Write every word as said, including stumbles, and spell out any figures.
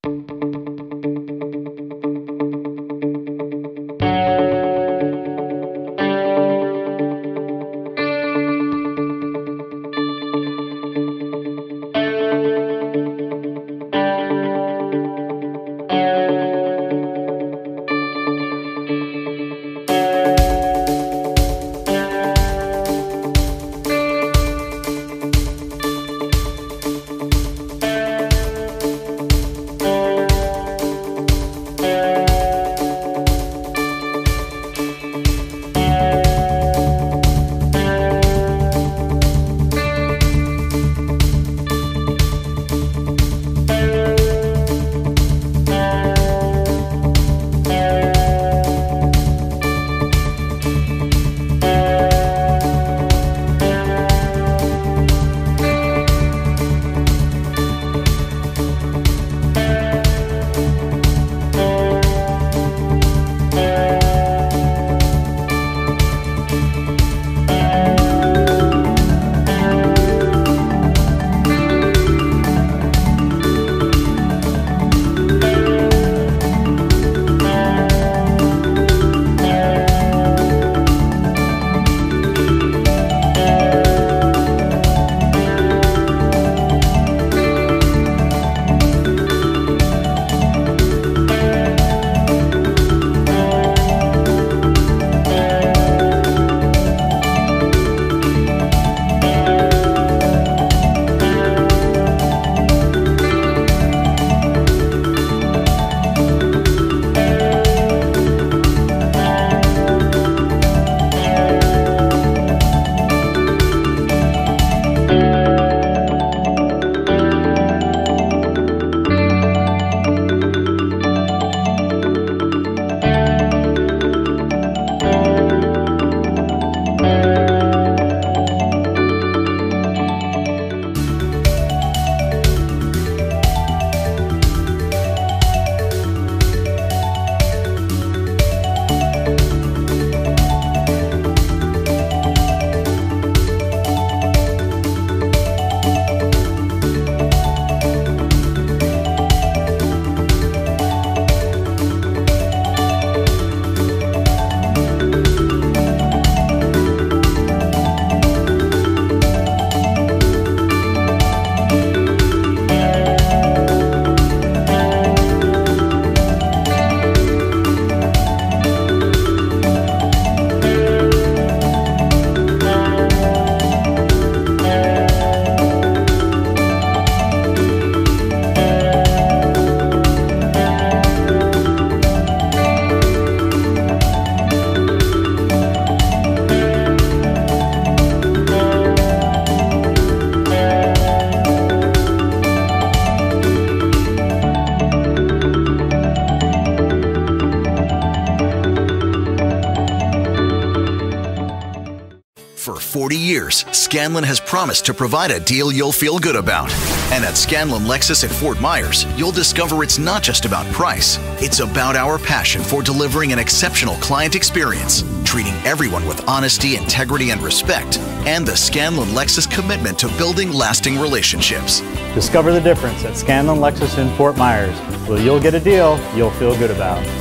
For forty years, Scanlon has promised to provide a deal you'll feel good about. And at Scanlon Lexus in Fort Myers, you'll discover it's not just about price. It's about our passion for delivering an exceptional client experience, treating everyone with honesty, integrity, and respect, and the Scanlon Lexus commitment to building lasting relationships. Discover the difference at Scanlon Lexus in Fort Myers, where you'll get a deal you'll feel good about.